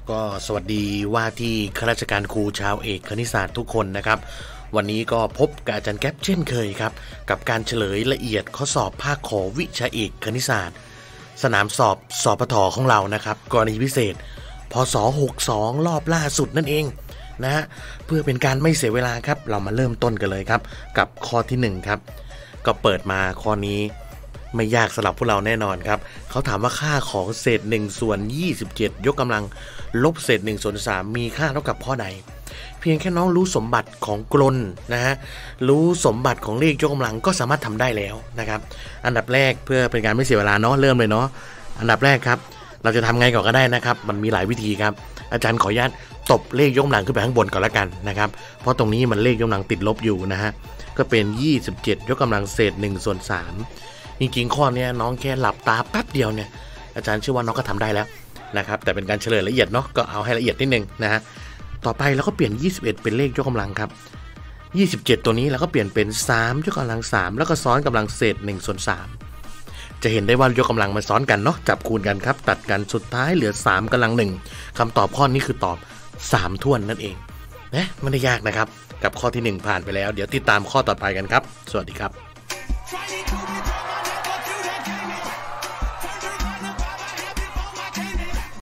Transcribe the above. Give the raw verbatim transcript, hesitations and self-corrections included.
ก็สวัสดีว่าที่ข้าราชการครูชาวเอกคณิตศาสตร์ทุกคนนะครับวันนี้ก็พบกับอาจารย์แก๊ปเช่นเคยครับกับการเฉลยละเอียดข้อสอบภาคขอวิชาเอกคณิตศาสตร์สนามสอบสปท.ของเรานะครับกรณีพิเศษพศหกสองรอบล่าสุดนั่นเองนะฮะเพื่อเป็นการไม่เสียเวลาครับเรามาเริ่มต้นกันเลยครับกับข้อที่หนึ่งครับก็เปิดมาข้อนี้ไม่ยากสำหรับพวกเราแน่นอนครับเขาถามว่าค่าของเศษหนึ่งส่วนยี่สิบเจ็ดยกกำลังลบเศษหนึ่งส่วนสามมีค่าเท่ากับข้อใดเพียงแค่น้องรู้สมบัติของกลนนะฮะรู้สมบัติของเลขยกกำลังก็สามารถทำได้แล้วนะครับอันดับแรกเพื่อเป็นการไม่เสียเวลาเนาะเริ่มเลยเนาะอันดับแรกครับเราจะทำไงก่อนก็ได้นะครับมันมีหลายวิธีครับอาจารย์ขออนุญาตตบเลขยกกำลังขึ้นไปข้างบนก่อนละกันนะครับเพราะตรงนี้มันเลขยกกำลังติดลบอยู่นะฮะก็เป็นยี่สิบเจ็ดยกกำลังเศษหนึ่งส่วนสามจริงๆข้อนี้น้องแค่หลับตาแป๊บเดียวเนี่ยอาจารย์เชื่อว่าน้องก็ทำได้แล้วนะครับแต่เป็นการเฉลยละเอียดเนาะก็เอาให้ละเอียดนิดนึงนะฮะต่อไปเราก็เปลี่ยนยี่สิบเอ็ดเป็นเลขยกกำลังครับยี่สิบเจ็ดตัวนี้เราก็เปลี่ยนเป็นสามยกกำลังสามแล้วก็ซ้อนกำลังเศษหนึ่งส่วนสามจะเห็นได้ว่ายกกำลังมันซ้อนกันเนาะจับคูณกันครับตัดกันสุดท้ายเหลือสามกำลังหนึ่งคำตอบข้อนี้คือตอบสามถ้วนนั่นเองนะไม่ได้ยากนะครับกับข้อที่หนึ่งผ่านไปแล้วเดี๋ยวติดตามข้อต่อไปกันครับสวัสดีครับ